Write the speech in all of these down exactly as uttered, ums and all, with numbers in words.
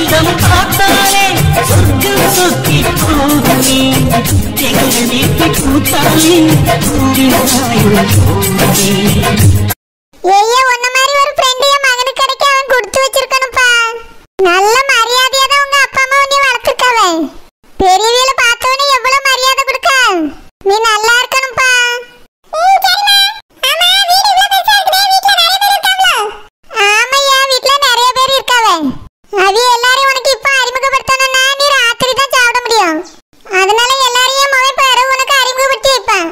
விதம் பார்த்தாலே சொர்க்கம் சொக்கி போகுமே எங்கள் வீட்டு கூத்தாலே ஏய்யா உன்ன மாதிரி ஒரு ஃப்ரெண்ட் என் மகனுக்கு கிடைக்க அவன் கொடுத்து வச்சிருக்கணும்ப்பா. நல்ல மரியாதையா தான் உங்க அப்பா அம்மா உன்னை வளர்த்துருக்காவ. பெரியவியல பார்த்தவனே எவ்வளவு மரியாதை கொடுக்க. நீ நல்லா இருக்கணும்ப்பா. ஆமாய்யா வீட்ல நிறைய பேர் இருக்காவ. அது எல்லாரையும் உனக்கு இப்ப அறிமுகப்படுத்தணும்னா நீ ராத்திரி தான் சாப்பிட முடியும். அதனால எல்லாரையும் மொபைல் பாரு உனக்கு அறிமுகப்படுத்தி வைப்பேன்.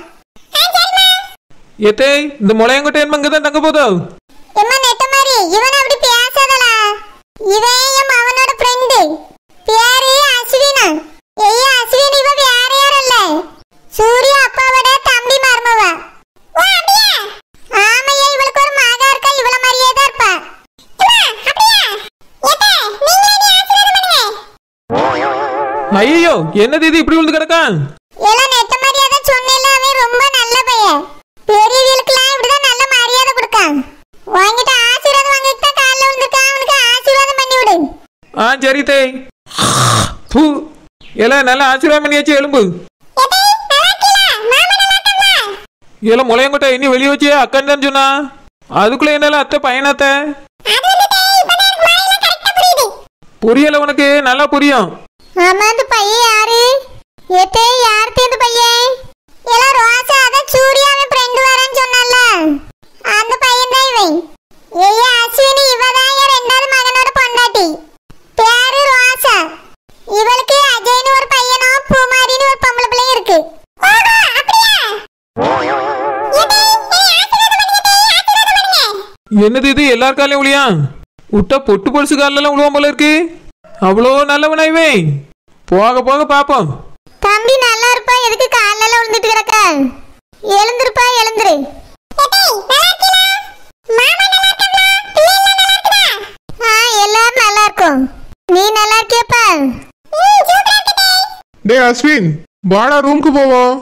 ஏத்தே இந்த முளையங்கொட்டை என் மங்க தான் தங்க போதோ எம்மா நெட்ட மாதிரி இவன் அப்படி பேசாதடா. இவன் என் அவனோட ஃப்ரெண்டு. பேரு அஸ்வினா. ஏய் அஸ்வின் இவ வேற யாரும் இல்ல. சூர்யா அப்பாவோட தம்பி மருமவ. ஓ அப்படியே? ஆமையா இவளுக்கு ஒரு மகா இருக்கா இவள மாதிரியே தான் இருப்பா. அப்படியே? ஏத்தே நீங்க நீ ஆசீர்வாதம் பண்ணுங்க. ஐயோ என்னது இது இப்படி விழுந்து கிடக்கான்? எல்லாம் நெட்ட மாதிரி அத சொன்னேல அவன் ரொம்ப நல்ல பையன். பெரியவங்களுக்குலாம் இப்படிதான் நல்ல மரியாதை கொடுக்கான். வாங்கிட்டு ஆசீர்வாதம் வாங்கிட்டு கால்ல விழுந்துட்டான். அவனுக்கு ஆசீர்வாதம் பண்ணி விடு. ஆ சரி தே. பூ எல்லாம் நல்ல ஆசீர்வாதம் பண்ணியாச்சு எலும்பு. எல்லாம் முளையங்கொட்டை இனி வெளியே வச்சு அக்கன் தான் சொன்னா அதுக்குள்ள என்னால அத்தை பையனாத்த புரியல உனக்கு நல்லா புரியும். ஆமா அந்த பையன் யாரு? ஏத்தே யார்தே அந்த பையன்? எல்லாம் ரோசா அத சூர்யாவின் ஃப்ரெண்ட் வரேன்னு சொன்னால அந்த பையன் தான் இவன். ஏய் அஸ்வினி இவதான் என் ரெண்டாவது மகனோட பொண்டாட்டி. பேரு ரோசா. இவளுக்கு அஜய்னு ஒரு பையனும் பூமாரின்னு ஒரு பொம்பளை பிள்ளையும் இருக்கு. ஓஹோ அப்படியே? என்னது இது எல்லார் காலையும் உளியா விட்டா பொட்டு பொலிசு காலெல்லாம் விழுவான் போல இருக்கு. அவ்வளோ நல்லவனாய்வே போக போக பாப்போம். தம்பி நல்லா இருப்பா எதுக்கு கால்ல விழுந்துட்டு கிடக்க? எழுந்திருப்பா எழுந்திரு. எல்லாரும் நல்லா இருக்கும். நீ நல்லா இருக்கியப்பா? டே அஸ்வின் வாடா ரூமுக்கு போவோம்.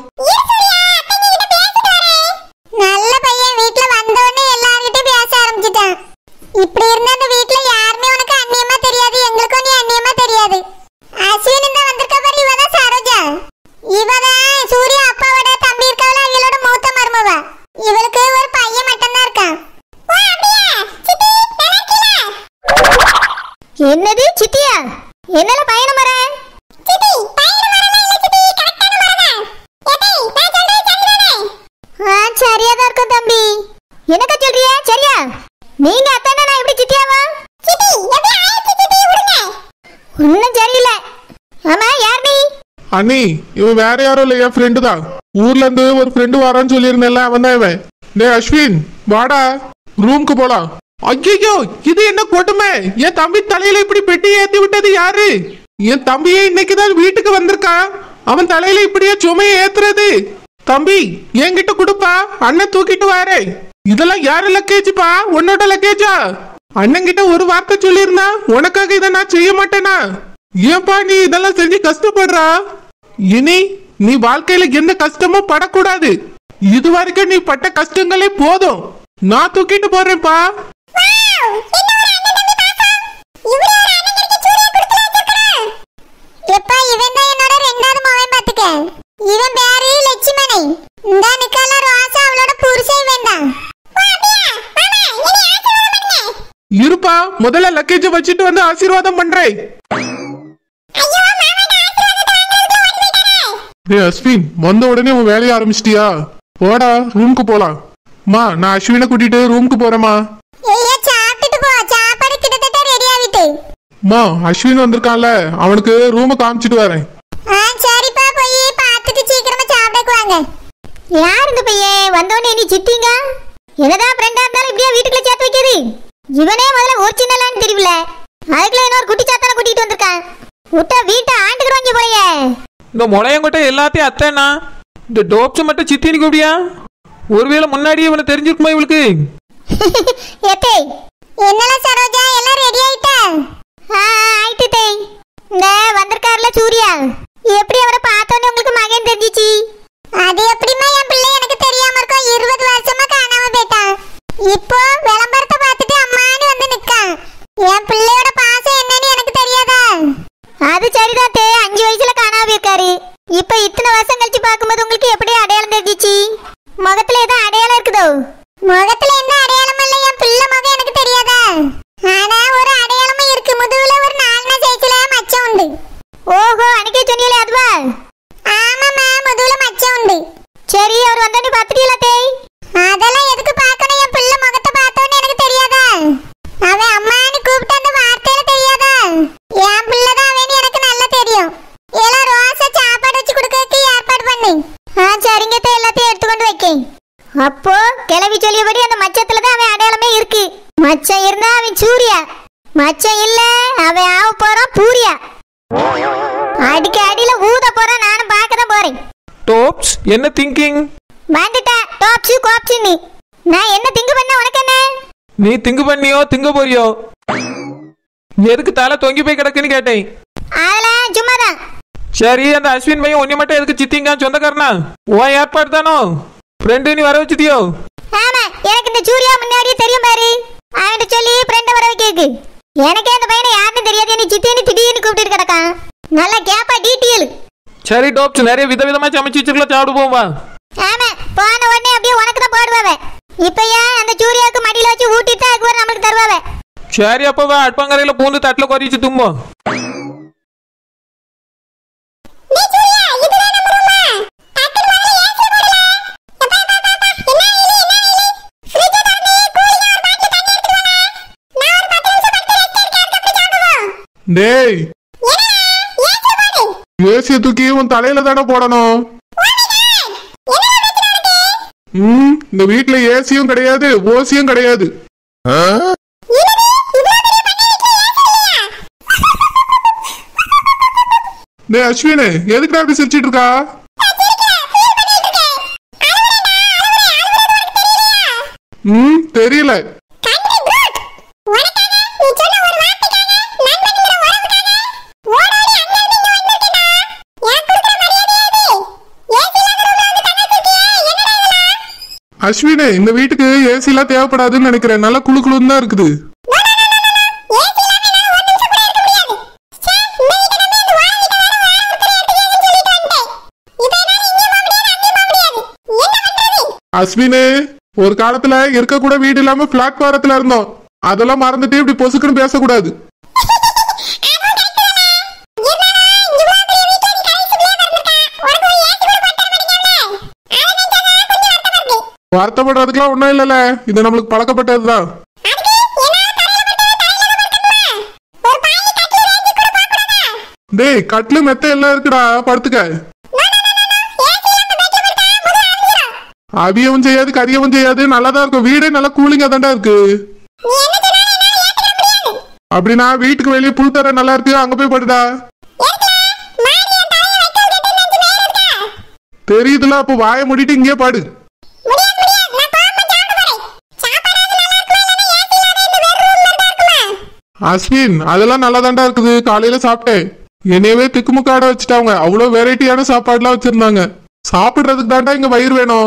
நல்ல பையன் வீட்ல வந்த உடனே எல்லார்கிட்டயும் பேச ஆரம்பிச்சிட்டான். இப்படி இருந்த அந்த வீட்ல யாருமே உனக்கு அந்நியமா தெரியாது எங்களுக்கும் நீ அந்நியமா தெரியாது. அஸ்வின் தான் வந்திருக்க பாரு இவதான் சரோஜா. இவதான் சூர்யா அப்பாவோட தம்பி இருக்காவல அவளோட மூத்த மருமவ. இவளுக்கு ஒரு பையன் மட்டும் தான் இருக்கான். ஓ அப்படியே? சித்தி நல்லா இருக்கீல? என்னது சித்தியா? என்னல பையன மர? சித்தி பையன மரல இல்ல சித்தி கரெக்டான மரதான். ஏதே நான் சொல்றது சரிதானே? ஆ சரியா தான் இருக்கு தம்பி. என்னக்க சொல்றியே சரியா? நீங்க அத்தனை நான் எப்படி சித்தியாவா? சித்தி எப்படி ஆயிடுச்சு சித்தி விடுங்க. ஒண்ணும் சரியில்ல. ஆமா யார் நீ? அண்ணி இவன் வேற யாரும் இல்ல என் ஃப்ரெண்டு தான். ஊர்ல இருந்து ஒரு ஃப்ரெண்டு வரான்னு சொல்லியிருந்தேன்ல அவன் தான் இவன். டே அஸ்வின் வாடா ரூமுக்கு போலாம். ஐயோ இது என்ன கொடுமை. என் தம்பி தலையில இப்படி பெட்டி ஏத்தி விட்டது யாரு? என் தம்பியே இன்னைக்குதான் வீட்டுக்கு வந்திருக்கான். அவன் தலையில இப்படியே சுமையை ஏத்துறது. தம்பி என்கிட்ட கொடுப்பா அண்ணன் தூக்கிட்டு வாரே. இதெல்லாம் யாரு லக்கேஜ்ப்பா? உன்னோட லக்கேஜா? அண்ணன் கிட்ட ஒரு வார்த்தை சொல்லியிருந்தா உனக்காக இதை நான் செய்ய மாட்டேனா? ஏன்பா நீ இதெல்லாம் செஞ்சு கஷ்டப்படுறா? இனி நீ வாழ்க்கையில எந்த கஷ்டமும் படக்கூடாது. இது வரைக்கும் நீ பட்ட கஷ்டங்களே போதும். நான் தூக்கிட்டு போறேன்ப்பா. எப்பா இவன் தான் என்னோட ரெண்டாவது மகன் பாத்துக்க. இவன் பேரு லட்சுமணி. இந்த நிக்கல ரோசா அவளோட புருஷன் வேண்டாம். இருப்பா முதல்ல லக்கேஜ் வச்சுட்டு வந்து ஆசீர்வாதம் பண்றேன். அஸ்வின் வந்த உடனே உன் வேலையை ஆரம்பிச்சிட்டியா? போடா ரூமுக்கு போலாம். மா நான் அஸ்வினை கூட்டிட்டு ரூமுக்கு போறேமா. மா அஸ்வின் வந்திருக்கான்ல அவனுக்கு ரூம காமிச்சிட்டு வரேன். சரிப்பா போய் பார்த்துட்டு சீக்கிரமா சாப்பிடக்கு வாங்க. யார் இந்த பையன் வந்தோடனே நீ சித்திங்க? என்னதான் ஃப்ரெண்டா இருந்தாலும் இப்படியே வீட்டுக்குள்ள சேர்த்து வைக்கிறது? இவனே முதல்ல ஒரிஜினலான்னு தெரியல. அதுக்குள்ள இன்னொரு குட்டி சாத்தான கூட்டிட்டு வந்திருக்கான். விட்டா வீட்டை ஆண்டுக்குறாங்க போலயே. இந்த முளையங்கொட்டை எல்லாத்தையும் அத்தைனா இந்த டோப்ஸை மட்டும் சித்தின்னு கூப்பிடியா? ஒருவேளை முன்னாடியே இவனை தெரிஞ்சிருக்குமா இவளுக்கு? ஏத்தே என்னல சரோஜா எல்லாம் ரெடி ஆயிட்டா? ஆ ஆயிட்டு தே. இந்த வந்திருக்கார்ல சூர்யா எப்படி அவரை பார்த்தோன்னே உங்களுக்கு மகன் தெரிஞ்சிச்சு? அது எப்படிமா என் பிள்ளை எனக்கு தெரியாம இருக்கும். இருபது வருஷமா காணாம போயிட்டான். இப்போ விளம்பரத்தை பார்த்துட்டு அம்மான்னு வந்து நிக்கான். என் பிள்ளையோட பாசம் என்னன்னு எனக்கு தெரியாதா? அவன் ஆக போறான் பூரியா. அடிக்க அடியில ஊத போறான். நானும் பார்க்கதான் போறேன். டோப்ஸ் என்ன திங்கிங்? வந்துட்டா டாப்ஸு கோப்ஸு நீ. நான் என்ன திங்கு பண்ண உனக்கு என்ன? நீ திங்கு பண்ணியோ திங்க போறியோ? எதுக்கு தலை தொங்கி போய் கிடக்குன்னு கேட்டேன். அதெல்லாம் சும்மாதான். சரி, அந்த அஸ்வின் பையன் ஒன்னி மட்டும் எதுக்கு சித்திங்க சொந்தக்காரனா? ஓ ஏற்பாடு தானோ? ஃப்ரெண்டு நீ வர வச்சுட்டியோ? ஆமா, எனக்கு இந்த சூர்யா முன்னாடியே தெரியும் பாரு. அவன்கிட்ட சொல்லி ஃப்ரெண்ட வர வைக்க. எனக்கே அந்த பையனை யாருன்னு தெரியாது. நீ சித்தின்னு திடீர்னு கூப்பிட்டு கிடக்கான். நல்லா கேப்பா டீட்டெயில். சரி டோப்ஸ், நிறைய விதவிதமா சமைச்சு வச்சிருக்கல, சாப்பிடு போவா. ஆமா, போன உடனே அப்படியே உனக்கு தான் போடுவாவே. இப்பயா அந்த சூர்யாவுக்கு மடியில வச்சு ஊட்டி தான் அதுக்கு நம்மளுக்கு தருவாவே. சரி, அப்பவா அடுப்பங்கரையில பூந்து தட்டுல கொறிச்சு தும்போ. டேய், ஏசிய தூக்கி உன் தலையில தானே போடணும். ம், இந்த வீட்டுல ஏசியும் கிடையாது, ஓசியும் கிடையாது. டேய் அஸ்வினு, எதுக்குடா அப்படி சிரிச்சிட்டு இருக்கா? ம், தெரியல. அஸ்வினு, இந்த வீட்டுக்கு ஏசி எல்லாம் தேவைப்படாதுன்னு நினைக்கிறேன். நல்லா குளு குளுன்னு தான் இருக்குது. அஸ்வினு, ஒரு காலத்துல இருக்க கூட வீடு இல்லாம பிளாட்பாரத்துல இருந்தோம். அதெல்லாம் மறந்துட்டு இப்படி பொசுக்குன்னு பேசக்கூடாது. வருத்தப்படுறதுக்குலாம் ஒண்ணும் இல்லல, இது நம்மளுக்கு பழக்கப்பட்டதுதான். டேய், கட்லு மெத்த எல்லாம் இருக்குடா, படுத்துக்க. அவியவும் செய்யாது, கரியவும் செய்யாது, நல்லாதான் இருக்கும். வீடே நல்லா கூலிங்கா தான்டா இருக்கு. அப்படின்னா வீட்டுக்கு வெளியே புல் தர நல்லா இருக்கு, அங்க போய் படுடா. தெரியுதுல, அப்ப வாய மூடிட்டு இங்கே பாடு. அஸ்வின், அதெல்லாம் நல்லா தாண்டா இருக்குது. காலையில சாப்பிட்டேன். என்னையவே திக்குமுக்காட வச்சுட்டாங்க. அவ்வளவு வெரைட்டியான சாப்பாடுலாம் வச்சிருந்தாங்க. சாப்பிடுறதுக்கு தாண்டா இங்க வயிறு வேணும்.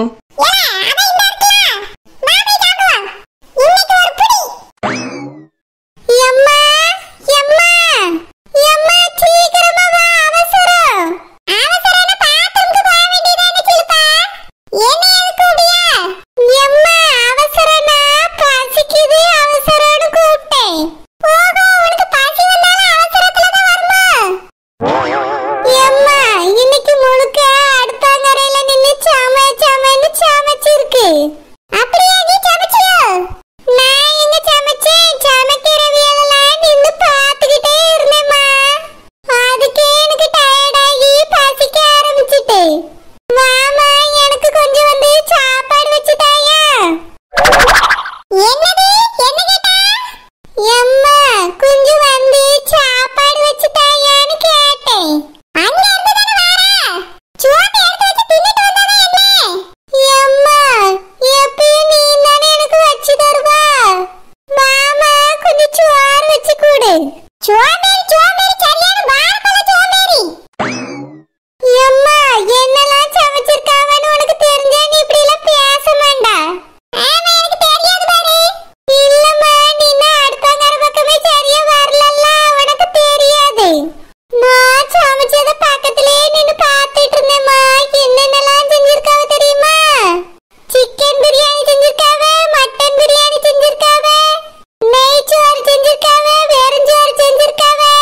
செஞ்சிருக்காவே, வெறுஞ்சோறு செஞ்சிருக்காவே.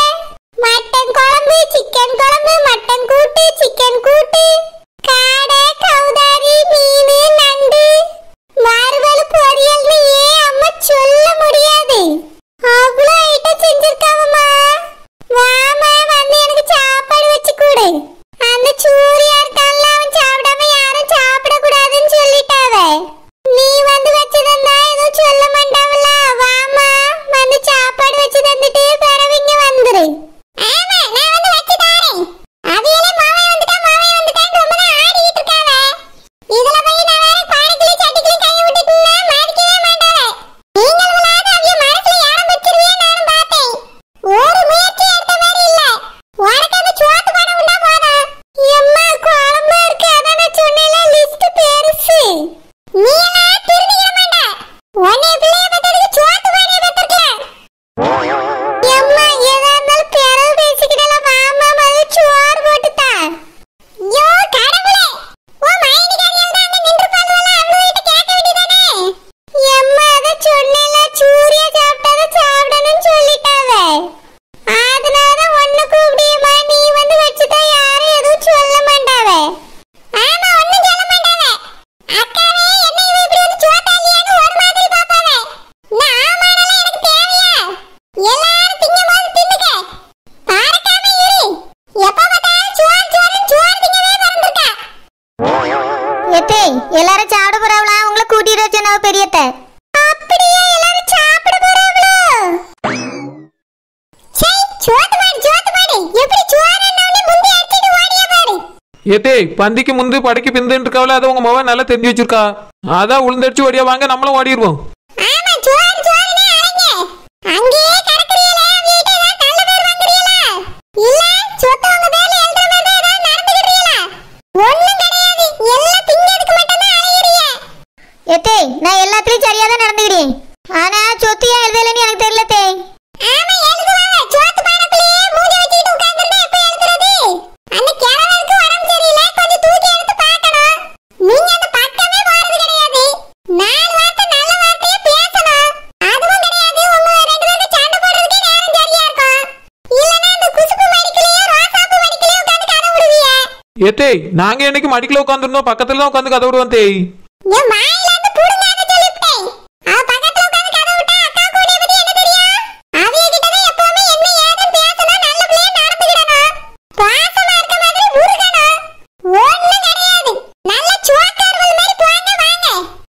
சோத்து மாடு சோத்து மாடு எப்படி சுவாரன்னே முந்தி அடிச்சிட்டு ஓடியே பாரு. ஏத்தே பந்திக்கு முந்து படைக்கு பிந்துன்னு இருக்காவல அதை உங்க மவன் நல்லா தெரிஞ்சு வச்சிருக்கா. அதான் உளுந்தடிச்சு ஓடியா வாங்க நம்மளும் ஓடிடுவோம். ஆமா சுவார் சுவார்னே அரைங்க. அங்கேயே கடக்குறீங்களா வீட்டை தான் நல்ல பேர் வாங்குறீங்களா? இல்ல சொத்து உங்க பேர்ல எழுதுற மாதிரி ஏதாவது நடந்துக்கிறீங்களா? ஒண்ணும் கிடையாது. எல்லாம் திங்கிறதுக்கு மட்டும் தான் அலையறீங்க. ஏத்தே நான் எல்லாத்துலயும் சரியா தான் நடந்துக்கிறேன். ஆனா சொத்து ஏன் எழுதலன்னு எனக்கு தெரியல தே. ஆமா எழுதுவாங்க. சோத்து பானைக்குள்ளேயே மூஞ்சி வச்சிட்டு உட்கார்ந்திருந்தா எப்ப எழுதுறது? அந்த கிழவனுக்கு உடம்பு சரியில்லை. கொஞ்சம் தூக்கி எடுத்து பார்க்கணும். நீங்க அந்த பக்கமே போறது கிடையாது. நாலு வார்த்தை நல்ல வார்த்தையே பேசணும். அதுவும் கிடையாது. உங்க ரெண்டு பேருக்கு சண்டை போடுறதுக்கே நேரம் சரியா இருக்கும். இல்லனா அந்த குசுப்பு மடிக்கலையோ ரோசாப்பூ மடிக்கலையோ உட்கார்ந்து கதை விடுவீங்க. ஏத்தே நாங்க என்னைக்கு மடிக்கல உட்காந்துருந்தோம் பக்கத்துல தான் உட்காந்து கதை விடுவோம் தேய். என் வாயில இருந்து புடுங்காத சொல்லிட்டேன். அவ பக்கத்துல உட்கார்ந்து கதை விட்டா அக்கா கூடிய பத்தி என்ன தெரியும்? அவிய கிட்ட தான் எப்பவுமே என்ன ஏதுன்னு பேசணும். நல்ல பிள்ளையா நடந்துக்கிடணும். பாசமா இருக்க மாதிரி முருகணும். ஒண்ணும் கிடையாது. நல்ல சுவாக்காரவள் மாதிரி போங்க வாங்க.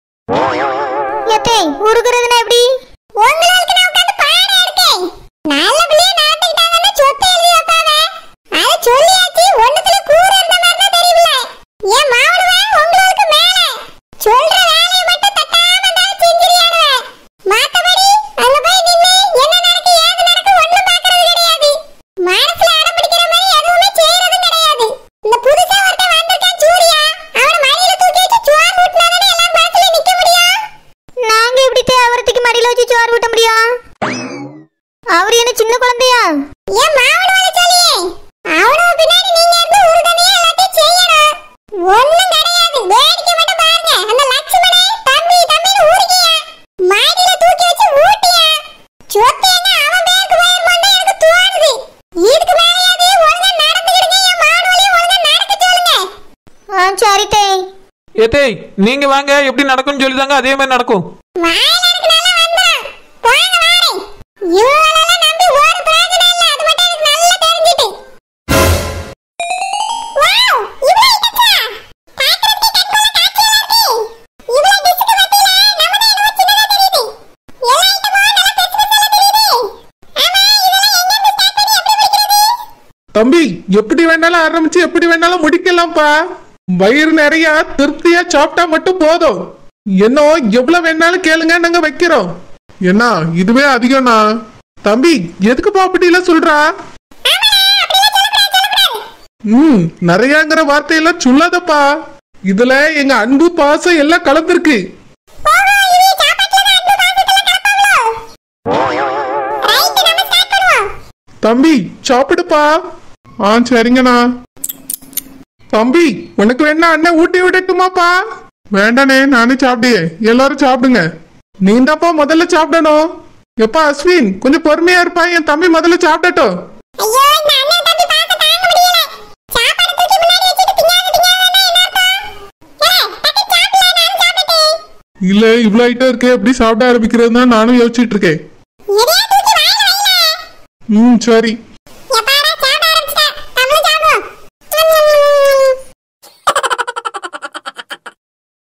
ஏத்தே உருகுறதுனா எப்படி? உங்களுக்கு நான் உட்கார்ந்து பாடம் எடுக்கேன். நல்ல பிள்ளையா நடந்துக்கிட்டாங்கன்னா சொத்தை எழுதி வைப்பாங்க. அதை சொல்லியாச்சு. ஒண்ணுத்துல கூறு இருந்த மாதிரி தான் தெரியல. என் மாவனுவா உங்களுக்கு மேல சொல்ற வேலையை மட்டும் தட்டாம இருந்தாலும் செஞ்சிரியானுவ. மத்தபடி அங்க போய் நின்னு என்ன நடக்கு ஏது நடக்கு ஒண்ணும் பார்க்கறது கிடையாது. மனசுல அடம் பிடிக்கிற மாதிரி எதுவுமே செய்யறதும் கிடையாது. இந்த புதுசா ஒருத்தன் வந்திருக்கான் சூர்யா. அவன மடியில தூக்கி வச்சு சோறு ஊட்டினாதானே எல்லாம் பக்கத்துல நிக்க முடியும். நாங்க எப்படி தே அவரத்துக்கு மடியில வச்சு சோறு ஊட்ட முடியும்? அவர் என்ன சின்ன குழந்தையா? என் மாவனுவ சொல்லியே அவனோ பின்னாடி நீங்க இருந்து உறுதுணையா எல்லாத்தையும் செய்யணும். ஒண்ணும் கிடையாது. வேடிக்கை மட்டும் பாருங்க. அந்த லட்சுமணே தம்பி தம்பின்னு ஊருக்கியா மடியில தூக்கி வச்சு ஊட்டியா. சொத்து எங்க அவன் பேருக்கு போயிருமோன்னு எனக்கு தோணுது. இதுக்கு மேலேயாவது ஒழுங்கா நடந்துக்கிடுங்க. என் மாவனுவலையும் ஒழுங்கா நடக்க சொல்லுங்க. ஆ சரி தே. ஏத்தே நீங்க வாங்க எப்படி நடக்கும்னு சொல்லிதாங்க அதே மாதிரி நடக்கும். வாயில எனக்கு நல்லா வந்துரும். வாங்க வாரேன். இவங்களெல்லாம் நம்பி ஒரு பிரயோஜனம் இல்ல. அது மட்டும் எனக்கு நல்லா தெரிஞ்சிட்டு. வாவ் இவ்வளவு இருக்கா? பாக்குறதுக்கு கண்கொள்ளா காட்சியா இருக்கு. இவ்வளவு டிஸ்க்கு மத்தியில நம்ம தான் என்னமோ சின்னதா தெரியுது. எல்லா ஐட்டமும் நல்லா பெருசு பெருசா தெரியுது. ஆமா இதெல்லாம் எங்க இருந்து ஸ்டார்ட் பண்ணி எப்படி பிடிக்கிறது? தம்பி எப்படி வேணாலும் ஆரம்பிச்சு எப்படி வேணாலும் முடிக்கலாம்ப்பா. வயிறு நிறைய திருப்தியா சாப்பிட்டா மட்டும் போதும். என்ன எவ்வளவு வேணாலும் கேளுங்க நாங்க வைக்கிறோம். என்ன இதுவே அதிகம்னா தம்பி எதுக்குப்பா அப்படி எல்லாம் சொல்றா? ம் நிறையங்கிற வார்த்தையெல்லாம் சொல்லாதப்பா. இதுல எங்க அன்பு பாசம் எல்லாம் கலந்துருக்கு. ஓஹோ இது சாப்பாட்டுல தான் அன்பு பாசத்துல கலப்பாங்களோ? ரைட் நம்ம ஸ்டார்ட் பண்ணுவோம். தம்பி சாப்பிடுப்பா. ஆ சரிங்கண்ணா. தம்பி உனக்கு வேணா அண்ணன் ஊட்டி விடட்டுமாப்பா? வேண்டானே நானே சாப்பிடுங்க. எல்லாரும் சாப்பிடுங்க. நீ தான்ப்பா முதல்ல சாப்பிடணும். எப்பா அஸ்வின் கொஞ்சம் பொறுமையா இருப்பா. என் தம்பி முதல்ல சாப்பிடட்டும். ஐயோ இந்த அண்ணன் தம்பி பாசம் தாங்க முடியல. சாப்பாடு தூக்கி முன்னாடி வச்சிட்டு திங்காத திங்காதன்னா என்ன அர்த்தம்? ஏய் டக்கு சாப்பிடல நான் சாப்பிட்டேன். இல்ல இவ்வளவு ஐட்டம் இருக்கு எப்படி சாப்பிட ஆரம்பிக்கிறதுன்னு நானும் யோசிச்சுட்டு இருக்கேன். எதையா தூக்கி வாயில வைல. ம் சரி.